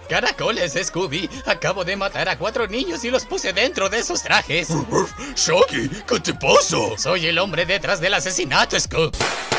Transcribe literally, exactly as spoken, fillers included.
Caracoles, Scooby. Acabo de matar a cuatro niños y los puse dentro de esos trajes. Shaggy, ¿qué te pasa? Soy el hombre detrás del asesinato, Scoob.